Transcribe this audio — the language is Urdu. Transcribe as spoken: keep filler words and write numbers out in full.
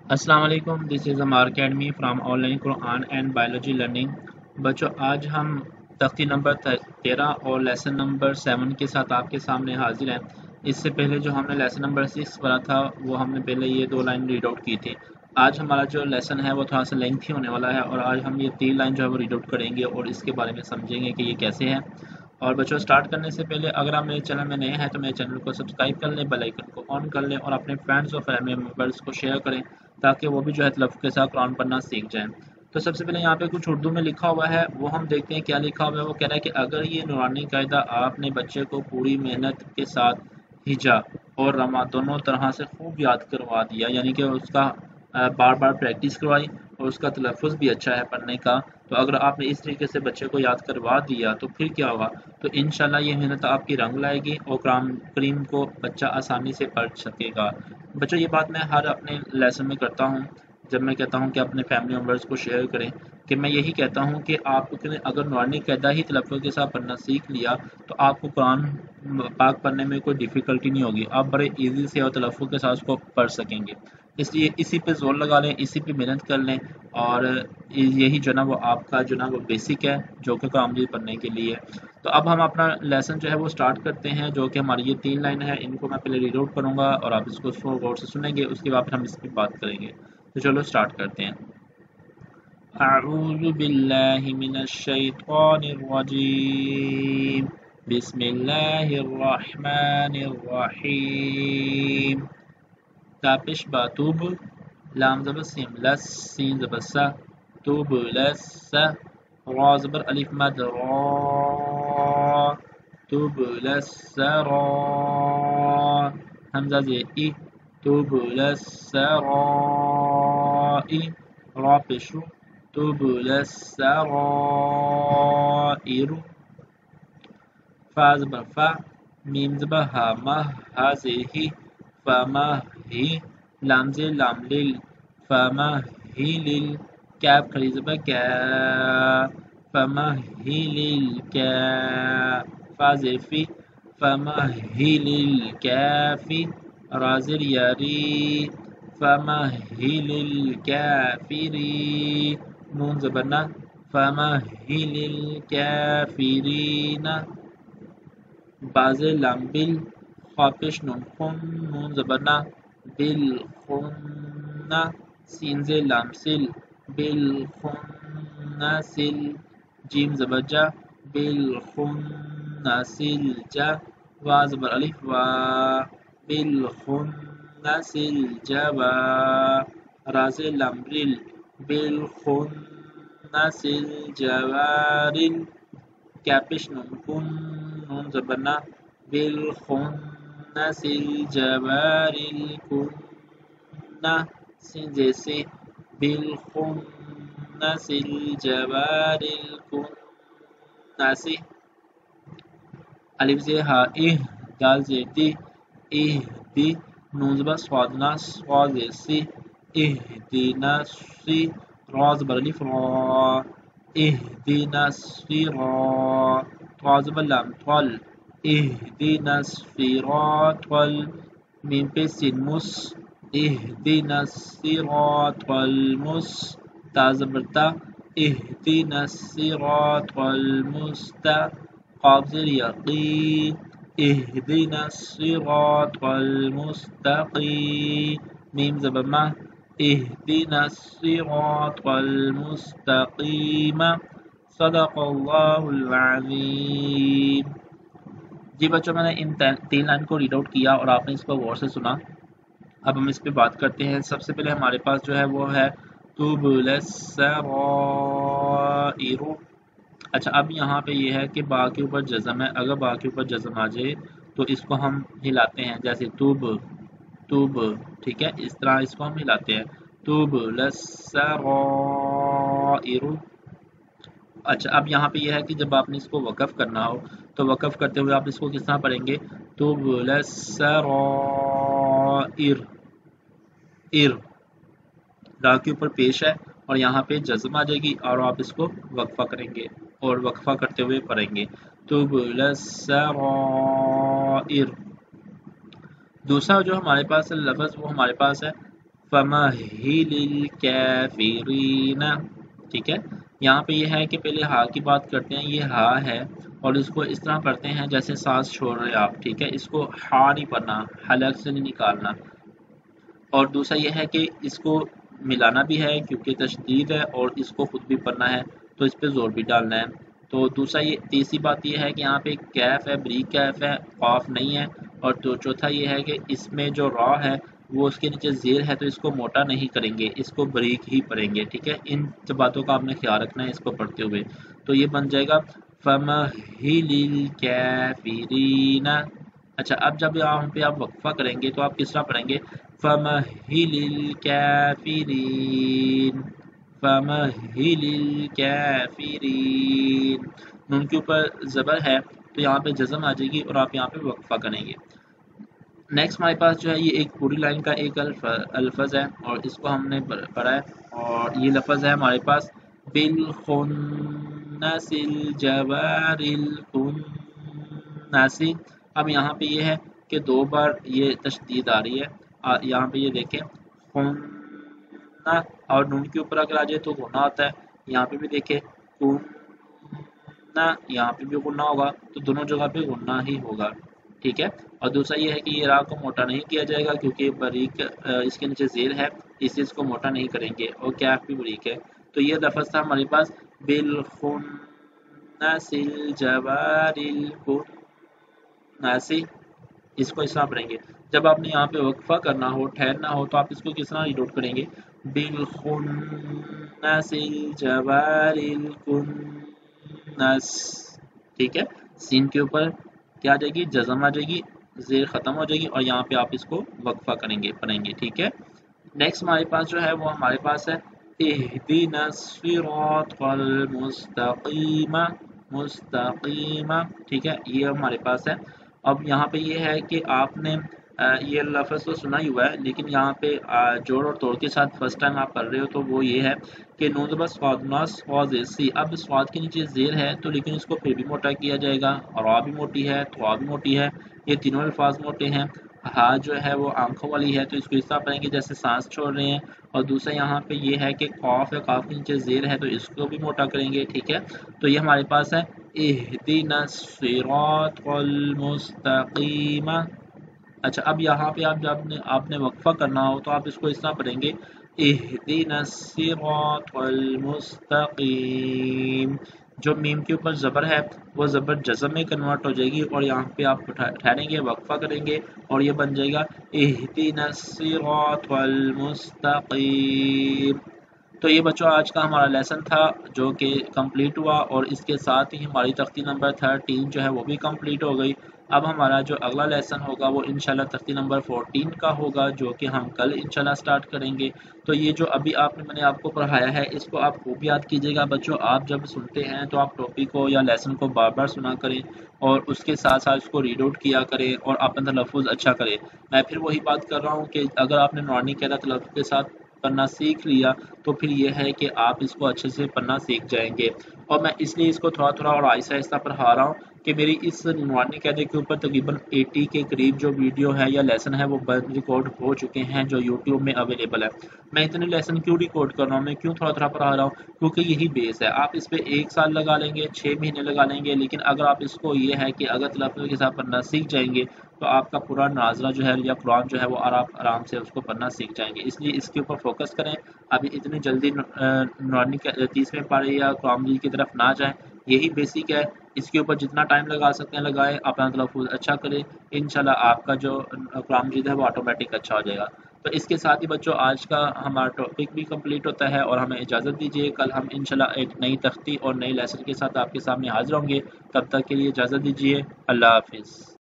السلام علیکم، this is Ammar academy from online Quran and biology learning. بچوں، آج ہم تختی نمبر تیرہ اور لیسن نمبر سیون کے ساتھ آپ کے سامنے حاضر ہیں۔ اس سے پہلے جو ہم نے لیسن نمبر سکس پڑھا تھا وہ ہم نے پہلے یہ دو لائن ریڈ آؤٹ کی تھی۔ آج ہمارا جو لیسن ہے وہ تھوڑا سا لینتھی ہونے والا ہے، اور آج ہم یہ تین لائن جو ہے وہ ریڈ آؤٹ کریں گے اور اس کے بارے میں سمجھیں گے کہ یہ کیسے ہے۔ اور بچوں، سٹارٹ کرنے سے پہلے اگر آپ میرے چینل میں نئے ہیں تو میرے چینل کو سبسکرائب کر لیں، بیل آئیکن کو آن کر لیں اور اپنے فرینڈز اور فیملی ممبرس کو شیئر کریں تاکہ وہ بھی جو ہے تلفظ کے ساتھ قرآن پڑھنا سیکھ جائیں۔ تو سب سے پہلے یہاں پہ کچھ اردو میں لکھا ہوا ہے، وہ ہم دیکھتے ہیں کیا لکھا ہوا ہے۔ وہ کہہ رہا ہے کہ اگر یہ نورانی قاعدہ آپ نے بچے کو پوری محنت کے ساتھ ہجا اور رما دونوں طرح سے خوب یاد کروا دیا، یعنی کہ اس کا بار بار پریکٹس کروائی اور اس کا تلفظ بھی اچھا ہے پڑھنے کا، تو اگر آپ نے اس طریقے سے بچے کو یاد کروا دیا تو پھر کیا ہوگا؟ تو انشاءاللہ یہ محنت آپ کی رنگ لائے گی اور قرآن کریم کو بچہ آسانی سے پڑھ سکے گا۔ بچوں، یہ بات میں ہر اپنے لیسن میں کرتا ہوں جب میں کہتا ہوں کہ اپنے فیملی ممبرس کو شیئر کریں، کہ میں یہی کہتا ہوں کہ آپ نے اگر نورانی قاعدہ ہی تلفظ کے ساتھ پڑھنا سیکھ لیا تو آپ کو قرآن پاک پڑھنے میں کوئی ڈیفیکلٹی نہیں ہوگی، آپ بڑے ایزی سے اور تلفظ کے ساتھ اس کو پڑھ سکیں گے۔ اس لیے اسی پہ زور لگا لیں، اسی پہ محنت کر لیں، اور یہی جو نا وہ آپ کا جو نا وہ بیسک ہے جو کہ قرآن مجید پڑھنے کے لیے۔ تو اب ہم اپنا لیسن جو ہے وہ سٹارٹ کرتے ہیں، جو کہ ہماری یہ تین لائن ہے، ان کو میں پہلے ریڈ آؤٹ کروں گا اور آپ اس کو غور سے سنیں گے، اس کے بعد ہم اس پہ بات کریں گے۔ تو چلو سٹارٹ کرتے ہیں۔ اعوذ باللہ من الشیطان الرجیم، بسم اللہ الرحمن الرحیم۔ تاپش باتوب، لام زبر سیم لس، سین زبر سا، توب لس، را زبر الف مد را، توب لس را، حمزہ زیر ای، توب لس را ای، را پیشو، توب لس را ایرو، فا زبر فا، میم زبر ہا، مہ، ہا زیر ہی، فما ہی، لام زیر لام لیل، فما ہی لیل، کیف کھڑی زبر کیا، فما ہی لیل کیا، فا زیر فی، فما ہی لیل کافی، را زیر یاری، فما ہی لیل کافری، نون زبر نا، فما ہی لیل کافرین، باز لام بل، خاپش نون خن، نون زبرنا، بل خن، سین زیر لام سل، بل خن سل، جیم زبر جا، بل خن سل جا، وا زبر الف وا، بل خن سل جوا، را زیر لام رل، بل خن سل جوارل، کیپش نون کن، نون زبرنا، بالخنس الجوار الكن، سین جیسے، بالخنس الجوار الكنس، الف زیر ہا اہ، دال زیر دی، اہ دی، نون زبر صادنا، صا زیر سی، اہ دینا سی، را زبر الف را، اهدنا الصراط، طا زبر لام طل، اهدنا الصراط، میم پہ سین مس، اهدنا الصراط المس، تا زبر تا، اهدنا الصراط المستا، قاف زیر یقی، اهدنا الصراط المستقیم، میم زبر ما، اهدنا الصراط المستقیم، صدق اللہ العظیم۔ جی بچوں، میں نے ان تین لائن کو ریڈ آؤٹ کیا اور آپ نے اس کو غور سے سنا۔ اب ہم اس پہ بات کرتے ہیں۔ سب سے پہلے ہمارے پاس جو ہے وہ ہے تبلی السرائر۔ اچھا، اب یہاں پہ یہ ہے کہ با کے اوپر جزم ہے، اگر با کے اوپر جزم آ جائے تو اس کو ہم ہلاتے ہیں، جیسے توب توب، ٹھیک ہے، اس طرح اس کو ہم ہلاتے ہیں، تبلی السرائر۔ اچھا، اب یہاں پہ یہ ہے کہ جب آپ نے اس کو وقف کرنا ہو تو وقف کرتے ہوئے آپ اس کو کس طرح پڑھیں گے؟ تبلی السرائر، ار، را کے اوپر پیش ہے اور یہاں پہ جزم آ جائے گی اور آپ اس کو وقفہ کریں گے اور وقفہ کرتے ہوئے پڑھیں گے، تبلی السرائر۔ دوسرا جو ہمارے پاس لفظ وہ ہمارے پاس ہے فَمَهِّلِ الْكَافِرِينَ. ٹھیک ہے، یہاں پہ یہ ہے کہ پہلے ہا کی بات کرتے ہیں. یہ ہا ہے اور اس کو اس طرح پڑھتے ہیں جیسے سانس چھوڑ رہے آپ. ٹھیک ہے، اس کو ہا نہیں پڑھنا، حلق سے نہیں نکالنا. اور دوسرا یہ ہے کہ اس کو ملانا بھی ہے کیونکہ تشدید ہے، اور اس کو خود بھی پڑھنا ہے تو اس پہ زور بھی ڈالنا ہے. تو دوسرا یہ تیسری بات یہ ہے کہ یہاں پہ کیف ہے، بریک کیف ہے، قاف نہیں ہے. اور تو چوتھا یہ ہے کہ اس میں جو را ہے وہ اس کے نیچے زیر ہے تو اس کو موٹا نہیں کریں گے، اس کو بریک ہی پڑھیں گے. ٹھیک ہے، ان باتوں کا آپ نے خیال رکھنا ہے اس کو پڑھتے ہوئے. تو یہ بن جائے گا فَمَهِّلِ الْكَافِرِينَ. اچھا، اب جب یہاں پہ آپ وقفہ کریں گے تو آپ کس طرح پڑھیں گے؟ فَمَهِّلِ الْكَافِرِينَ فَمَهِّلِ الْكَافِرِينَ. نون کے اوپر زبر ہے تو یہاں پہ جزم آ جائے گی اور آپ یہاں پہ وقفہ کریں گے. نیکسٹ ہمارے پاس جو ہے یہ ایک پوری لائن کا ایک الفظ ہے اور اس کو ہم نے پڑھا ہے، اور یہ لفظ ہے ہمارے پاس بالخنس الجوار الخنس. اب یہاں پہ یہ ہے کہ دو بار یہ تشدید آ رہی ہے. یہاں پہ یہ دیکھیں خن، اور نون کے اوپر اگر آ جائے تو غنہ آتا ہے. یہاں پہ بھی دیکھیں کن، یہاں پہ بھی غنہ ہوگا تو دونوں جگہ پہ غنہ ہی ہوگا. ٹھیک ہے، اور دوسرا یہ ہے کہ یہ را کو موٹا نہیں کیا جائے گا کیونکہ بریک اس کے نیچے زیر ہے، اس لیے اس کو موٹا نہیں کریں گے، اور کیف بھی بریک ہے. تو یہ لفظ تھا ہمارے پاس بالخنس الجوار الخنس. اس کو اس طرح پڑھیں گے. جب آپ نے یہاں پہ وقفہ کرنا ہو، ٹھہرنا ہو، تو آپ اس کو کس طرح ریڈ آؤٹ کریں گے؟ بالخنس الجوار الخنس. ٹھیک ہے، سین کے اوپر کیا آ جائے گی؟ جزم آ جائے گی، زیر ختم ہو جائے گی، اور یہاں پہ آپ اس کو وقفہ کریں گے، پڑھیں گے. ٹھیک ہے، نیکسٹ ہمارے پاس جو ہے وہ ہمارے پاس ہے اهدنا الصراط المستقیم مستقیم. ٹھیک ہے، یہ ہمارے پاس ہے. اب یہاں پہ یہ ہے کہ آپ نے یہ لفظ تو سنا ہی ہوا ہے، لیکن یہاں پہ جوڑ اور توڑ کے ساتھ فرسٹ ٹائم آپ پڑھ رہے ہو تو وہ یہ ہے کہ نون زبر صاد ناس صاد سی. اب صاد کے نیچے زیر ہے تو لیکن اس کو پھر بھی موٹا کیا جائے گا، اور را بھی موٹی ہے، تھوا بھی موٹی ہے، یہ تینوں الفاظ موٹے ہیں. ہا جو ہے وہ آنکھوں والی ہے تو اس کو اس طرح پڑھیں گے جیسے سانس چھوڑ رہے ہیں. اور دوسرا یہاں پہ یہ ہے کہ قاف ہے، قاف کے نیچے زیر ہے تو اس کو بھی موٹا کریں گے. ٹھیک ہے، تو یہ ہمارے پاس ہے اهدنا الصراط المستقیم. اچھا، اب یہاں پہ آپ جب نے آپ نے وقفہ کرنا ہو تو آپ اس کو اس طرح پڑھیں گے اهدنا الصراط المستقیم. جو میم کے اوپر زبر ہے وہ زبر جزم میں کنورٹ ہو جائے گی، اور یہاں پہ آپ ٹھہریں گے، وقفہ کریں گے، اور یہ بن جائے گا اهدنا الصراط المستقیم. تو یہ بچوں آج کا ہمارا لیسن تھا جو کہ کمپلیٹ ہوا، اور اس کے ساتھ ہی ہماری تختی نمبر تھرٹین جو ہے وہ بھی کمپلیٹ ہو گئی. اب ہمارا جو اگلا لیسن ہوگا وہ انشاءاللہ تختی نمبر فورٹین کا ہوگا، جو کہ ہم کل انشاءاللہ سٹارٹ کریں گے. تو یہ جو ابھی آپ نے میں نے آپ کو پڑھایا ہے اس کو آپ خوب یاد کیجئے گا بچوں. آپ جب سنتے ہیں تو آپ ٹاپک کو یا لیسن کو بار بار سنا کریں، اور اس کے ساتھ ساتھ اس کو ریڈ آؤٹ کیا کریں اور اپنا تلفظ اچھا کریں. میں پھر وہی بات کر رہا ہوں کہ اگر آپ نے نورانی قاعدہ تلفظ کے ساتھ پڑھنا سیکھ لیا تو پھر یہ ہے کہ آپ اس کو اچھے سے پڑھنا سیکھ جائیں گے. اور میں اس لیے اس کو تھوڑا تھوڑا اور آہستہ آہستہ پڑھا رہا ہوں کہ میری اس نورانی قاعدے کے اوپر تقریباً اسی کے قریب جو ویڈیو ہے یا لیسن ہے وہ ریکارڈ ہو چکے ہیں جو یوٹیوب میں اویلیبل ہے. میں اتنے لیسن کیوں ریکارڈ کر رہا ہوں، میں کیوں تھوڑا تھوڑا پڑھا رہا ہوں؟ کیونکہ یہی بیس ہے. آپ اس پہ ایک سال لگا لیں گے، چھ مہینے لگا لیں گے، لیکن اگر آپ اس کو یہ ہے کہ اگر تلفظ کے ساتھ پڑھنا سیکھ جائیں گے تو آپ کا پورا ناظرہ جو ہے یا قرآن جو ہے وہ آرام آرام سے اس کو پڑھنا سیکھ جائیں گے. اس لیے اس کے اوپر فوکس کریں. ابھی اتنی جلدی نورانی تیسویں پارے یا قرآن مجید کی طرف نہ جائیں، یہی بیسک ہے. اس کے اوپر جتنا ٹائم لگا سکتے ہیں لگائیں، اپنا تلفظ اچھا کریں، انشاءاللہ آپ کا جو قرآن مجید ہے وہ آٹومیٹک اچھا ہو جائے گا. تو اس کے ساتھ ہی بچوں آج کا ہمارا ٹاپک بھی کمپلیٹ ہوتا ہے، اور ہمیں اجازت دیجیے. کل ہم انشاءاللہ ایک نئی تختی اور نئی لیسن کے ساتھ آپ کے سامنے حاضر ہوں گے. تب تک کے لیے اجازت دیجیے. اللہ حافظ.